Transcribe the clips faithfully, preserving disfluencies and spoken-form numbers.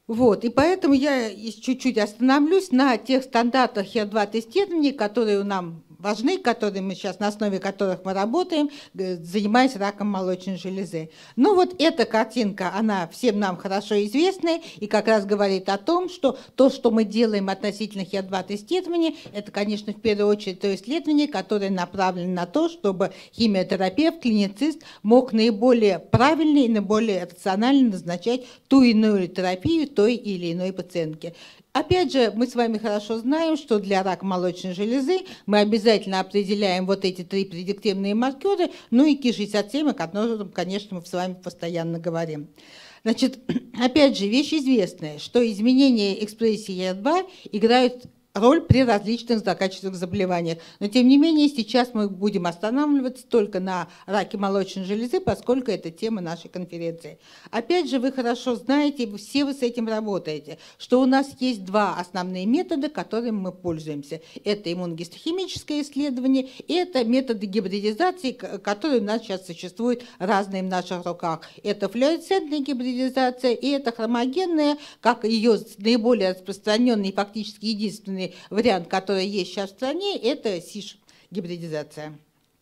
Вот, и поэтому я чуть-чуть остановлюсь на тех стандартах Хер два тестирования, которые нам важны, которые мы сейчас, на основе которых мы работаем, занимаясь раком молочной железы. Ну вот эта картинка, она всем нам хорошо известная и как раз говорит о том, что то, что мы делаем относительно Хер два тестирования, это, конечно, в первую очередь то исследование, которое направлено на то, чтобы химиотерапевт, клиницист мог наиболее правильно и наиболее рационально назначать ту или иную терапию той или иной пациентке. Опять же, мы с вами хорошо знаем, что для рака молочной железы мы обязательно определяем вот эти три предиктивные маркеры, ну и ки шестьдесят семь, о котором, конечно, мы с вами постоянно говорим. Значит, опять же, вещь известная, что изменения экспрессии Е R два играют роль при различных злокачественных заболеваниях. Но, тем не менее, сейчас мы будем останавливаться только на раке молочной железы, поскольку это тема нашей конференции. Опять же, вы хорошо знаете, все вы с этим работаете, что у нас есть два основные метода, которыми мы пользуемся. Это иммуногистохимическое исследование и это методы гибридизации, которые у нас сейчас существуют разные в наших руках. Это флуоресцентная гибридизация и это хромогенная, как ее наиболее распространенный и фактически единственный вариант, который есть сейчас в стране, это СИШ-гибридизация.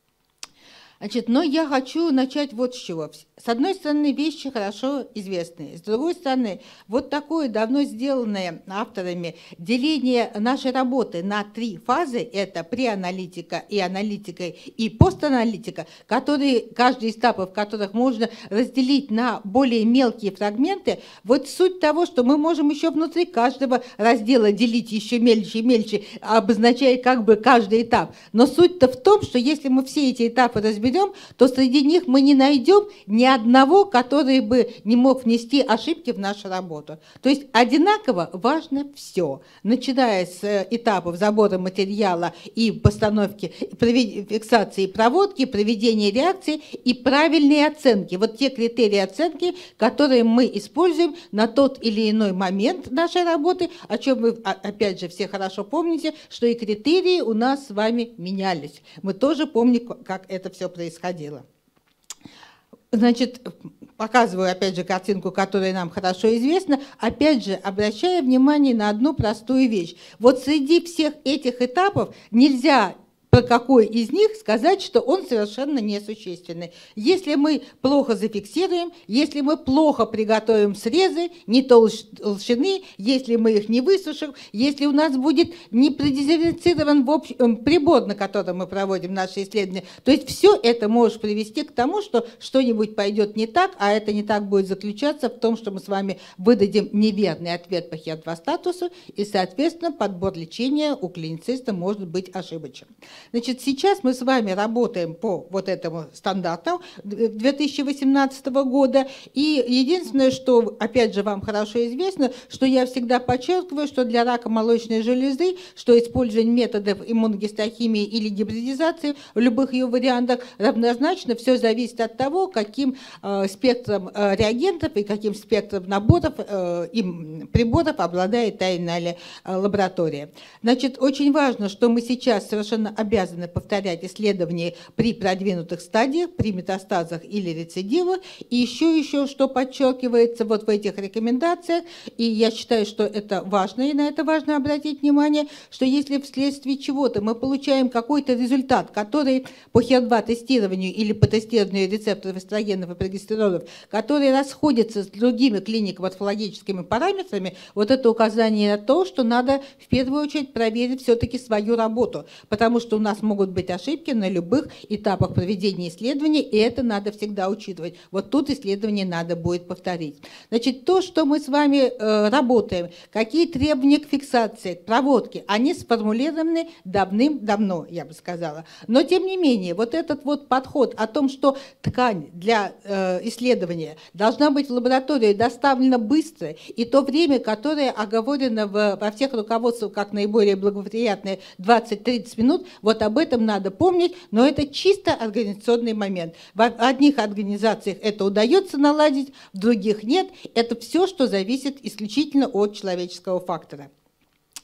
Значит, но я хочу начать вот с чего. С одной стороны, вещи хорошо известные. С другой стороны, вот такое давно сделанное авторами деление нашей работы на три фазы, это преаналитика и аналитика и постаналитика, которые, каждый из этапов которых можно разделить на более мелкие фрагменты. Вот суть того, что мы можем еще внутри каждого раздела делить еще мельче и мельче, обозначая как бы каждый этап. Но суть-то в том, что если мы все эти этапы разберем, то среди них мы не найдем ни одного, который бы не мог внести ошибки в нашу работу. То есть одинаково важно все, начиная с этапов забора материала и постановки, фиксации проводки, проведения реакции и правильной оценки. Вот те критерии оценки, которые мы используем на тот или иной момент нашей работы, о чем вы, опять же, все хорошо помните, что и критерии у нас с вами менялись. Мы тоже помним, как это все происходило. Значит, показываю опять же картинку, которая нам хорошо известна, опять же обращая внимание на одну простую вещь. Вот среди всех этих этапов нельзя про какой из них сказать, что он совершенно несущественный. Если мы плохо зафиксируем, если мы плохо приготовим срезы, не толщины, если мы их не высушим, если у нас будет не продезинфицирован в общем, прибор, на котором мы проводим наши исследования, то есть все это может привести к тому, что что-нибудь пойдет не так, а это не так будет заключаться в том, что мы с вами выдадим неверный ответ по Хер два статусу, и, соответственно, подбор лечения у клинициста может быть ошибочным. Значит, сейчас мы с вами работаем по вот этому стандарту две тысячи восемнадцатого года. И единственное, что, опять же, вам хорошо известно, что я всегда подчеркиваю, что для рака молочной железы, что использование методов иммуногистохимии или гибридизации в любых ее вариантах равнозначно, все зависит от того, каким э, спектром э, реагентов и каким спектром наборов э, и приборов обладает та или иная э, лаборатория. Значит, очень важно, что мы сейчас совершенно обязаны повторять исследования при продвинутых стадиях, при метастазах или рецидивах. И еще, еще что подчеркивается вот в этих рекомендациях, и я считаю, что это важно, и на это важно обратить внимание, что если вследствие чего-то мы получаем какой-то результат, который по Хер два тестированию или по тестированию рецепторов эстрогенов и прогестеронов, который расходится с другими клинико-морфологическими параметрами, вот это указание на то, что надо в первую очередь проверить все-таки свою работу, потому что у нас могут быть ошибки на любых этапах проведения исследований, и это надо всегда учитывать. Вот тут исследование надо будет повторить. Значит, то, что мы с вами э, работаем, какие требования к фиксации, к проводке, они сформулированы давным-давно, я бы сказала. Но, тем не менее, вот этот вот подход о том, что ткань для э, исследования должна быть в лаборатории доставлена быстро, и то время, которое оговорено в, во всех руководствах как наиболее благоприятное двадцать-тридцать минут, вот об этом надо помнить, но это чисто организационный момент. В одних организациях это удается наладить, в других нет. Это все, что зависит исключительно от человеческого фактора.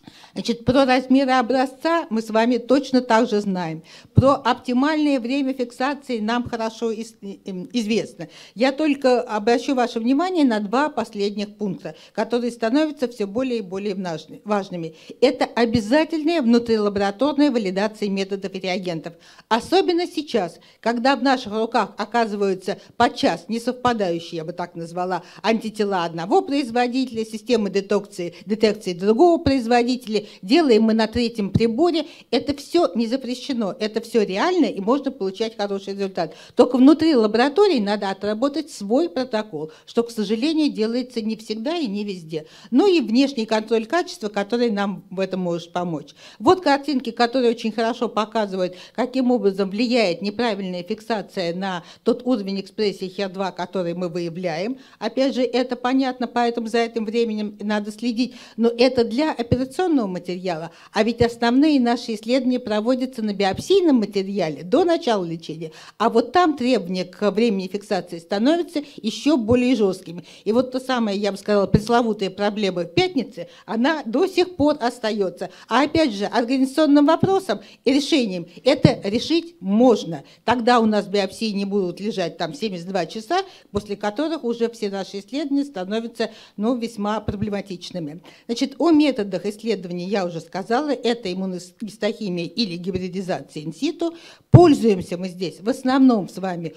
Значит, про размеры образца мы с вами точно так же знаем. Про оптимальное время фиксации нам хорошо известно. Я только обращу ваше внимание на два последних пункта, которые становятся все более и более важными. Это обязательная внутрилабораторная валидация методов и реагентов. Особенно сейчас, когда в наших руках оказываются подчас несовпадающие, я бы так назвала, антитела одного производителя, системы детекции, детекции другого производителя, делаем мы на третьем приборе, это все не запрещено, это все реально и можно получать хороший результат. Только внутри лаборатории надо отработать свой протокол, что, к сожалению, делается не всегда и не везде. Ну и внешний контроль качества, который нам в этом может помочь. Вот картинки, которые очень хорошо показывают, каким образом влияет неправильная фиксация на тот уровень экспрессии хер два, который мы выявляем. Опять же, это понятно, поэтому за этим временем надо следить, но это для операционного материала, а ведь основные наши исследования проводятся на биопсийном материале до начала лечения, а вот там требования к времени фиксации становятся еще более жесткими. И вот то самое, я бы сказала, пресловутая проблема в пятнице, она до сих пор остается. А опять же, организационным вопросом и решением это решить можно. Тогда у нас биопсии не будут лежать там семьдесят два часа, после которых уже все наши исследования становятся, ну, весьма проблематичными. Значит, о методах исследований я уже сказала, это иммуногистохимия или гибридизация инситу. Пользуемся мы здесь в основном с вами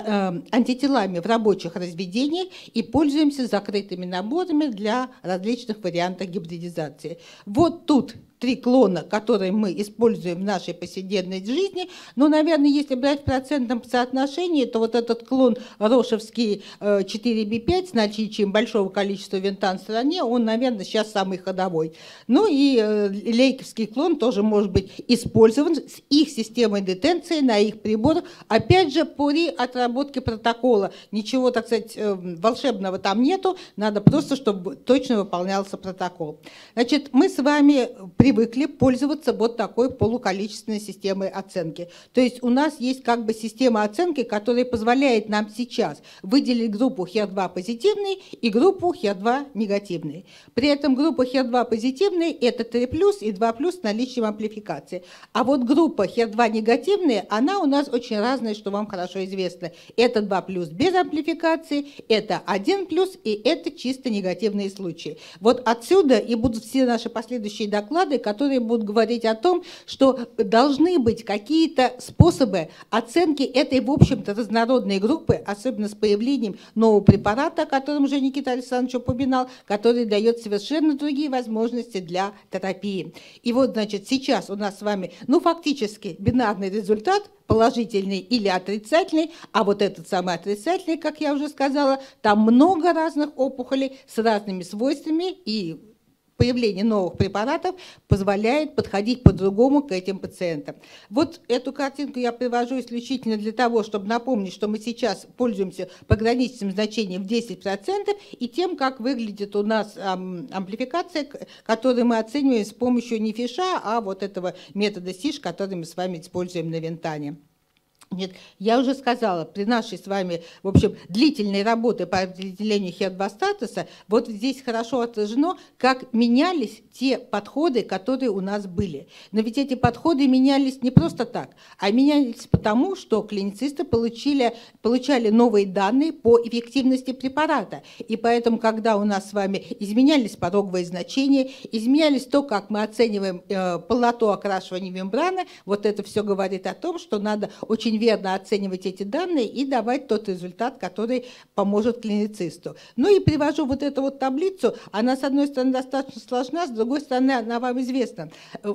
антителами в рабочих разведениях и пользуемся закрытыми наборами для различных вариантов гибридизации. Вот тут три клона, которые мы используем в нашей повседневной жизни, но, наверное, если брать в процентном соотношении, то вот этот клон рошевский четыре би пять с наличием большого количества винтан в стране, он, наверное, сейчас самый ходовой. Ну и лейковский клон тоже может быть использован с их системой детенции на их приборах, опять же, при отработке протокола. Ничего, так сказать, волшебного там нету, надо просто, чтобы точно выполнялся протокол. Значит, мы с вами привыкли пользоваться вот такой полуколичественной системой оценки. То есть у нас есть как бы система оценки, которая позволяет нам сейчас выделить группу хер два позитивный и группу хер два негативный. При этом группа хер два позитивный это три плюс и два плюс с наличием амплификации. А вот группа хер два негативная, она у нас очень разная, что вам хорошо известно. Это два плюс без амплификации, это один плюс и это чисто негативные случаи. Вот отсюда и будут все наши последующие доклады, которые будут говорить о том, что должны быть какие-то способы оценки этой, в общем-то, разнородной группы, особенно с появлением нового препарата, о котором уже Никита Александрович упоминал, который дает совершенно другие возможности для терапии. И вот, значит, сейчас у нас с вами, ну, фактически бинарный результат, положительный или отрицательный, а вот этот самый отрицательный, как я уже сказала, там много разных опухолей с разными свойствами, и появление новых препаратов позволяет подходить по-другому к этим пациентам. Вот эту картинку я привожу исключительно для того, чтобы напомнить, что мы сейчас пользуемся пограничным значением в десять процентов и тем, как выглядит у нас амплификация, которую мы оцениваем с помощью не фиша, а вот этого метода сиш, который мы с вами используем на винтане. Нет, я уже сказала, при нашей с вами, в общем, длительной работе по определению хер два статуса, вот здесь хорошо отражено, как менялись те подходы, которые у нас были. Но ведь эти подходы менялись не просто так, а менялись потому, что клиницисты получили, получали новые данные по эффективности препарата. И поэтому, когда у нас с вами изменялись пороговые значения, изменялись то, как мы оцениваем э, полноту окрашивания мембраны, вот это все говорит о том, что надо очень верно оценивать эти данные и давать тот результат, который поможет клиницисту. Ну и привожу вот эту вот таблицу, она с одной стороны достаточно сложна, с другой стороны она вам известна.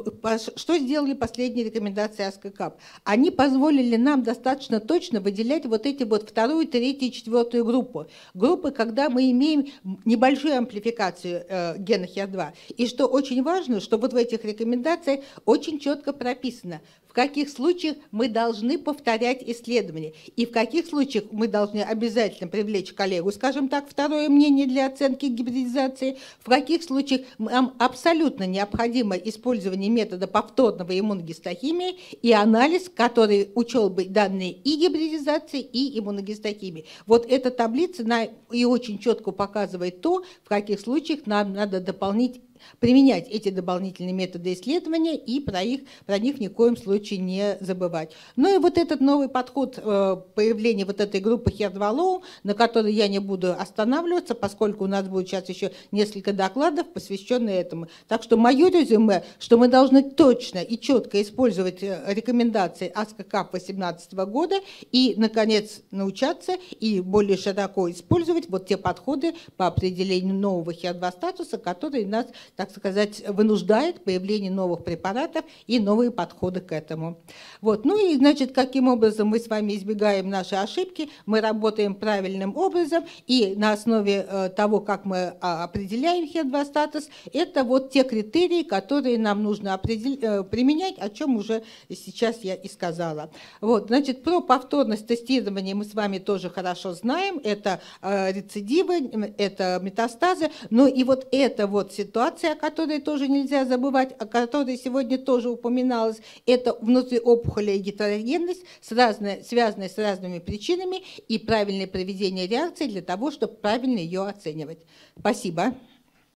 Что сделали последние рекомендации АСКО-КАП? Они позволили нам достаточно точно выделять вот эти вот вторую, третью и четвертую группу. Группы, когда мы имеем небольшую амплификацию э, гена хер два. И что очень важно, что вот в этих рекомендациях очень четко прописано, в каких случаях мы должны повторять исследования и в каких случаях мы должны обязательно привлечь коллегу, скажем так, второе мнение для оценки гибридизации, в каких случаях нам абсолютно необходимо использование метода повторного иммуногистохимии и анализ, который учел бы данные и гибридизации, и иммуногистохимии. Вот эта таблица и очень четко показывает то, в каких случаях нам надо дополнить применять эти дополнительные методы исследования и про, их, про них ни в коем случае не забывать. Ну и вот этот новый подход э, появления вот этой группы Херд-Валлоу, на которой я не буду останавливаться, поскольку у нас будет сейчас еще несколько докладов, посвященных этому. Так что мое резюме, что мы должны точно и четко использовать рекомендации АСКО-КАП две тысячи восемнадцатого года и, наконец, научаться и более широко использовать вот те подходы по определению нового Хер два статуса, которые нас, так сказать, вынуждают появление новых препаратов и новые подходы к этому. Вот. Ну и, значит, каким образом мы с вами избегаем наши ошибки, мы работаем правильным образом, и на основе э, того, как мы а, определяем Хер два статус, это вот те критерии, которые нам нужно определ... э, применять, о чем уже сейчас я и сказала. Вот, значит, про повторность тестирования мы с вами тоже хорошо знаем, это э, рецидивы, это метастазы, но и вот эта вот ситуация, о которой тоже нельзя забывать, о которой сегодня тоже упоминалось, это внутриопухолевая гетерогенность, с разной, связанная с разными причинами и правильное проведение реакции для того, чтобы правильно ее оценивать. Спасибо.